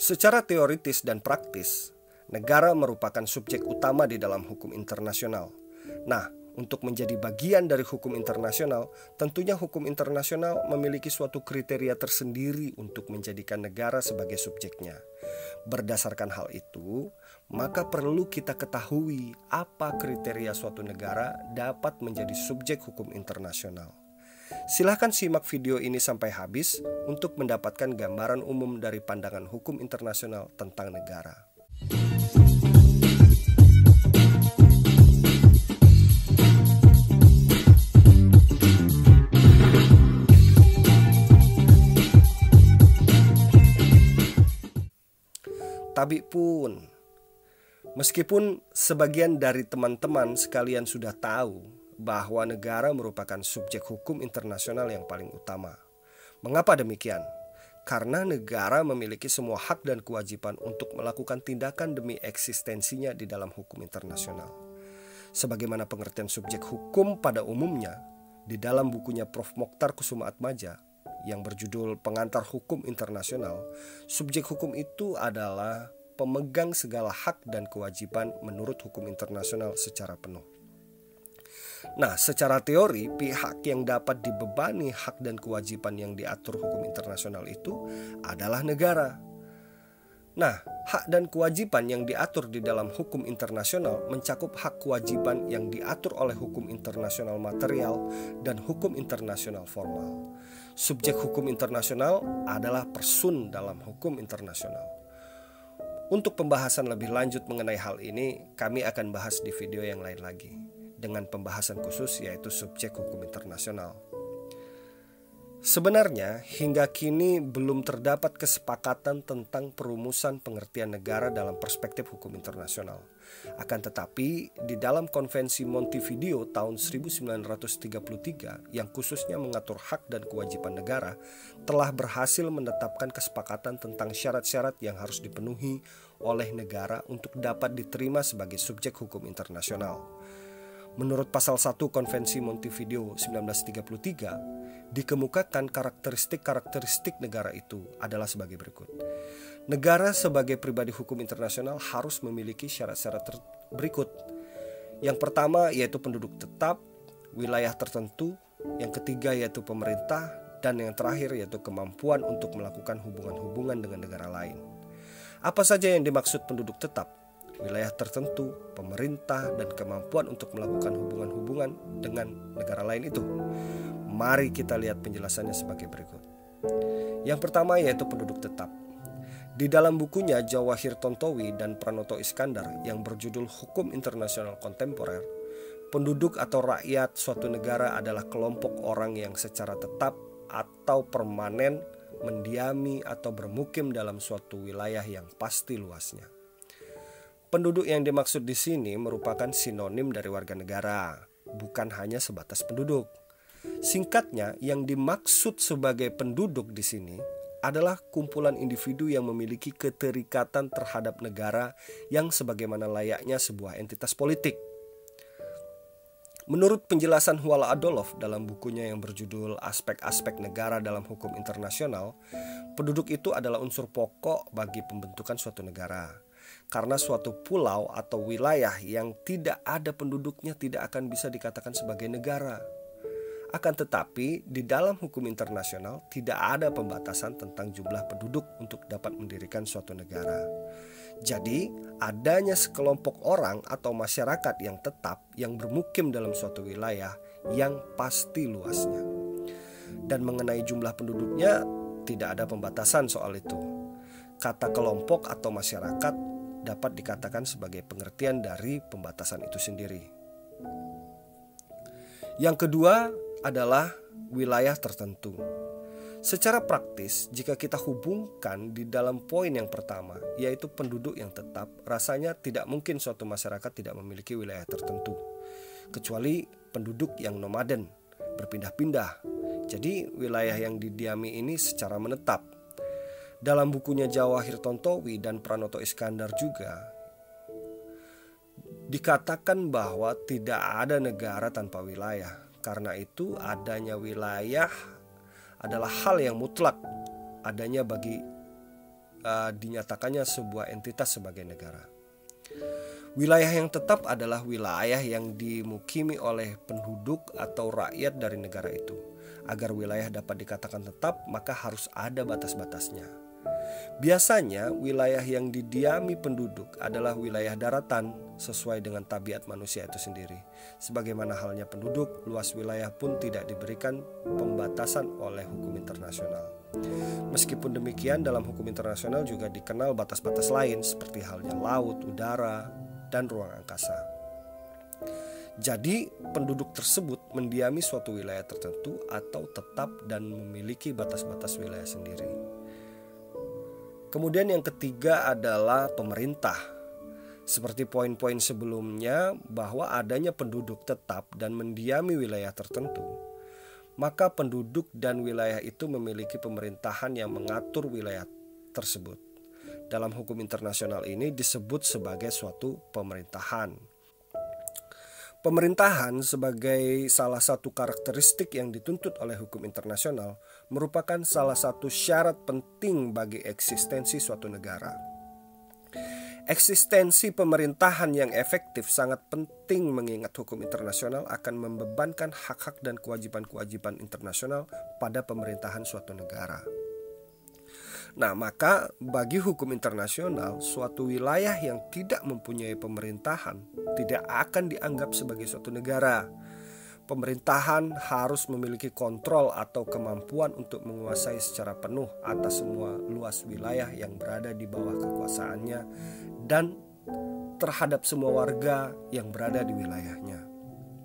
Secara teoritis dan praktis, negara merupakan subjek utama di dalam hukum internasional. Nah, untuk menjadi bagian dari hukum internasional, tentunya hukum internasional memiliki suatu kriteria tersendiri untuk menjadikan negara sebagai subjeknya. Berdasarkan hal itu, maka perlu kita ketahui apa kriteria suatu negara dapat menjadi subjek hukum internasional. Silahkan simak video ini sampai habis untuk mendapatkan gambaran umum dari pandangan hukum internasional tentang negara. Tapi pun, meskipun sebagian dari teman-teman sekalian sudah tahu bahwa negara merupakan subjek hukum internasional yang paling utama. Mengapa demikian? Karena negara memiliki semua hak dan kewajiban untuk melakukan tindakan demi eksistensinya di dalam hukum internasional. Sebagaimana pengertian subjek hukum pada umumnya, di dalam bukunya Prof. Mokhtar Kusumaatmadja yang berjudul Pengantar Hukum Internasional, subjek hukum itu adalah pemegang segala hak dan kewajiban menurut hukum internasional secara penuh. Nah, secara teori, pihak yang dapat dibebani hak dan kewajiban yang diatur hukum internasional itu adalah negara. Nah, hak dan kewajiban yang diatur di dalam hukum internasional mencakup hak kewajiban yang diatur oleh hukum internasional material dan hukum internasional formal. Subjek hukum internasional adalah person dalam hukum internasional. Untuk pembahasan lebih lanjut mengenai hal ini, kami akan bahas di video yang lain lagi, dengan pembahasan khusus yaitu subjek hukum internasional. Sebenarnya, hingga kini belum terdapat kesepakatan tentang perumusan pengertian negara dalam perspektif hukum internasional. Akan tetapi, di dalam Konvensi Montevideo tahun 1933 yang khususnya mengatur hak dan kewajiban negara, telah berhasil menetapkan kesepakatan tentang syarat-syarat yang harus dipenuhi oleh negara untuk dapat diterima sebagai subjek hukum internasional. Menurut pasal 1 Konvensi Montevideo 1933, dikemukakan karakteristik-karakteristik negara itu adalah sebagai berikut. Negara sebagai pribadi hukum internasional harus memiliki syarat-syarat berikut. Yang pertama yaitu penduduk tetap, wilayah tertentu, yang ketiga yaitu pemerintah, dan yang terakhir yaitu kemampuan untuk melakukan hubungan-hubungan dengan negara lain. Apa saja yang dimaksud penduduk tetap? Wilayah tertentu, pemerintah, dan kemampuan untuk melakukan hubungan-hubungan dengan negara lain itu. Mari kita lihat penjelasannya sebagai berikut. Yang pertama yaitu penduduk tetap. Di dalam bukunya Jawahir Tontowi dan Pranoto Iskandar yang berjudul Hukum Internasional Kontemporer, penduduk atau rakyat suatu negara adalah kelompok orang yang secara tetap atau permanen mendiami atau bermukim dalam suatu wilayah yang pasti luasnya. Penduduk yang dimaksud di sini merupakan sinonim dari warga negara, bukan hanya sebatas penduduk. Singkatnya, yang dimaksud sebagai penduduk di sini adalah kumpulan individu yang memiliki keterikatan terhadap negara yang sebagaimana layaknya sebuah entitas politik. Menurut penjelasan Huala Adolov dalam bukunya yang berjudul Aspek-aspek Negara dalam Hukum Internasional, penduduk itu adalah unsur pokok bagi pembentukan suatu negara. Karena suatu pulau atau wilayah yang tidak ada penduduknya tidak akan bisa dikatakan sebagai negara. Akan tetapi, di dalam hukum internasional tidak ada pembatasan tentang jumlah penduduk untuk dapat mendirikan suatu negara. Jadi, adanya sekelompok orang atau masyarakat yang tetap yang bermukim dalam suatu wilayah yang pasti luasnya. Dan mengenai jumlah penduduknya, tidak ada pembatasan soal itu. Kata kelompok atau masyarakat dapat dikatakan sebagai pengertian dari pembatasan itu sendiri. Yang kedua adalah wilayah tertentu. Secara praktis, jika kita hubungkan di dalam poin yang pertama, yaitu penduduk yang tetap, rasanya tidak mungkin suatu masyarakat tidak memiliki wilayah tertentu, kecuali penduduk yang nomaden, berpindah-pindah. Jadi wilayah yang didiami ini secara menetap. Dalam bukunya Jawahir Tontowi dan Pranoto Iskandar juga dikatakan bahwa tidak ada negara tanpa wilayah. Karena itu adanya wilayah adalah hal yang mutlak adanya bagi dinyatakannya sebuah entitas sebagai negara. Wilayah yang tetap adalah wilayah yang dimukimi oleh penduduk atau rakyat dari negara itu. Agar wilayah dapat dikatakan tetap, maka harus ada batas-batasnya. Biasanya wilayah yang didiami penduduk adalah wilayah daratan sesuai dengan tabiat manusia itu sendiri. Sebagaimana halnya penduduk, luas wilayah pun tidak diberikan pembatasan oleh hukum internasional. Meskipun demikian, dalam hukum internasional juga dikenal batas-batas lain seperti halnya laut, udara, dan ruang angkasa. Jadi, penduduk tersebut mendiami suatu wilayah tertentu atau tetap dan memiliki batas-batas wilayah sendiri. Kemudian yang ketiga adalah pemerintah. Seperti poin-poin sebelumnya bahwa adanya penduduk tetap dan mendiami wilayah tertentu, maka penduduk dan wilayah itu memiliki pemerintahan yang mengatur wilayah tersebut. Dalam hukum internasional ini disebut sebagai suatu pemerintahan. Pemerintahan sebagai salah satu karakteristik yang dituntut oleh hukum internasional merupakan salah satu syarat penting bagi eksistensi suatu negara. Eksistensi pemerintahan yang efektif sangat penting mengingat hukum internasional akan membebankan hak-hak dan kewajiban-kewajiban internasional pada pemerintahan suatu negara. Nah, maka bagi hukum internasional, suatu wilayah yang tidak mempunyai pemerintahan tidak akan dianggap sebagai suatu negara. Pemerintahan harus memiliki kontrol atau kemampuan untuk menguasai secara penuh atas semua luas wilayah yang berada di bawah kekuasaannya dan terhadap semua warga yang berada di wilayahnya.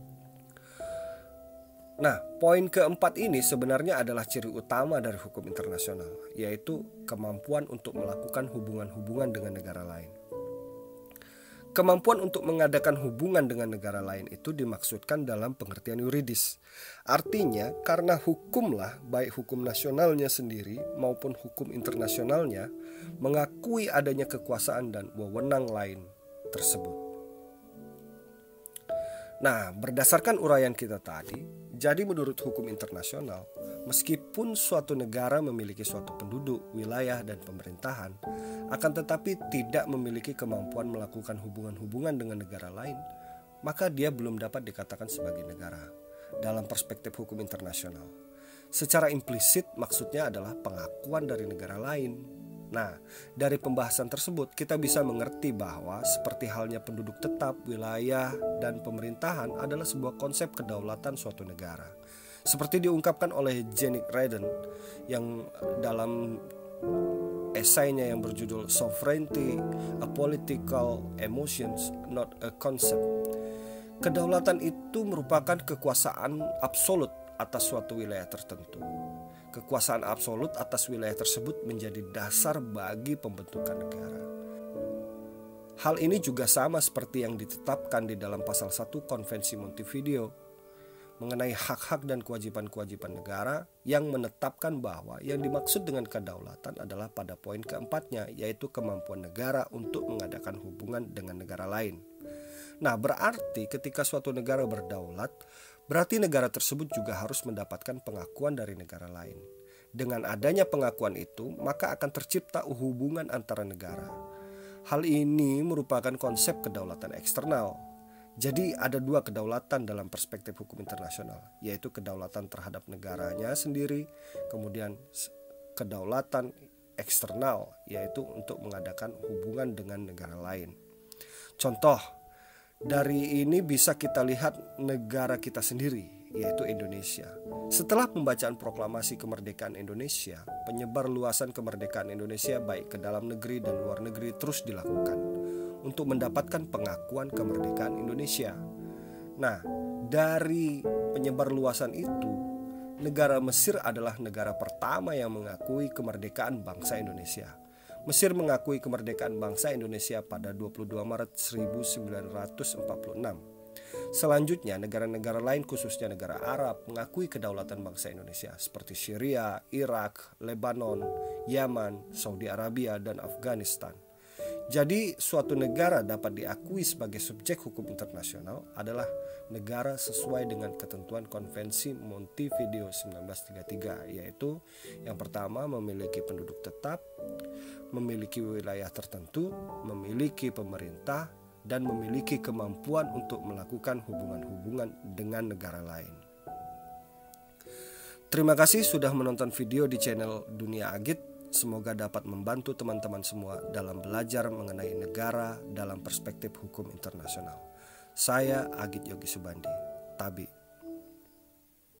Nah, poin keempat ini sebenarnya adalah ciri utama dari hukum internasional, yaitu kemampuan untuk melakukan hubungan-hubungan dengan negara lain. Kemampuan untuk mengadakan hubungan dengan negara lain itu dimaksudkan dalam pengertian yuridis. Artinya, karena hukumlah, baik hukum nasionalnya sendiri maupun hukum internasionalnya, mengakui adanya kekuasaan dan wewenang lain tersebut. Nah, berdasarkan uraian kita tadi, jadi menurut hukum internasional, meskipun suatu negara memiliki suatu penduduk, wilayah, dan pemerintahan, akan tetapi tidak memiliki kemampuan melakukan hubungan-hubungan dengan negara lain, maka dia belum dapat dikatakan sebagai negara dalam perspektif hukum internasional. Secara implisit maksudnya adalah pengakuan dari negara lain. Nah, dari pembahasan tersebut kita bisa mengerti bahwa seperti halnya penduduk tetap, wilayah, dan pemerintahan adalah sebuah konsep kedaulatan suatu negara. Seperti diungkapkan oleh Janet Raden yang dalam esainya yang berjudul Sovereignty, a Political Emotions, Not a Concept. Kedaulatan itu merupakan kekuasaan absolut atas suatu wilayah tertentu. Kekuasaan absolut atas wilayah tersebut menjadi dasar bagi pembentukan negara. Hal ini juga sama seperti yang ditetapkan di dalam pasal 1 Konvensi Montevideo mengenai hak-hak dan kewajiban-kewajiban negara yang menetapkan bahwa yang dimaksud dengan kedaulatan adalah pada poin keempatnya, yaitu kemampuan negara untuk mengadakan hubungan dengan negara lain. Nah, berarti ketika suatu negara berdaulat, berarti negara tersebut juga harus mendapatkan pengakuan dari negara lain. Dengan adanya pengakuan itu, maka akan tercipta hubungan antara negara. Hal ini merupakan konsep kedaulatan eksternal. Jadi ada dua kedaulatan dalam perspektif hukum internasional, yaitu kedaulatan terhadap negaranya sendiri, kemudian kedaulatan eksternal, yaitu untuk mengadakan hubungan dengan negara lain. Contoh, dari ini bisa kita lihat negara kita sendiri, yaitu Indonesia. Setelah pembacaan proklamasi kemerdekaan Indonesia, penyebar luasan kemerdekaan Indonesia baik ke dalam negeri dan luar negeri terus dilakukan untuk mendapatkan pengakuan kemerdekaan Indonesia. Nah, dari penyebar luasan itu, negara Mesir adalah negara pertama yang mengakui kemerdekaan bangsa Indonesia. Mesir mengakui kemerdekaan bangsa Indonesia pada 22 Maret 1946. Selanjutnya, negara-negara lain khususnya negara Arab mengakui kedaulatan bangsa Indonesia seperti Syria, Irak, Lebanon, Yaman, Saudi Arabia, dan Afghanistan. Jadi, suatu negara dapat diakui sebagai subjek hukum internasional adalah negara sesuai dengan ketentuan Konvensi Montevideo 1933, yaitu yang pertama memiliki penduduk tetap, memiliki wilayah tertentu, memiliki pemerintah, dan memiliki kemampuan untuk melakukan hubungan-hubungan dengan negara lain. Terima kasih sudah menonton video di channel Dunia Agit. Semoga dapat membantu teman-teman semua dalam belajar mengenai negara dalam perspektif hukum internasional. Saya Agit Yogi Subandi, Tabi.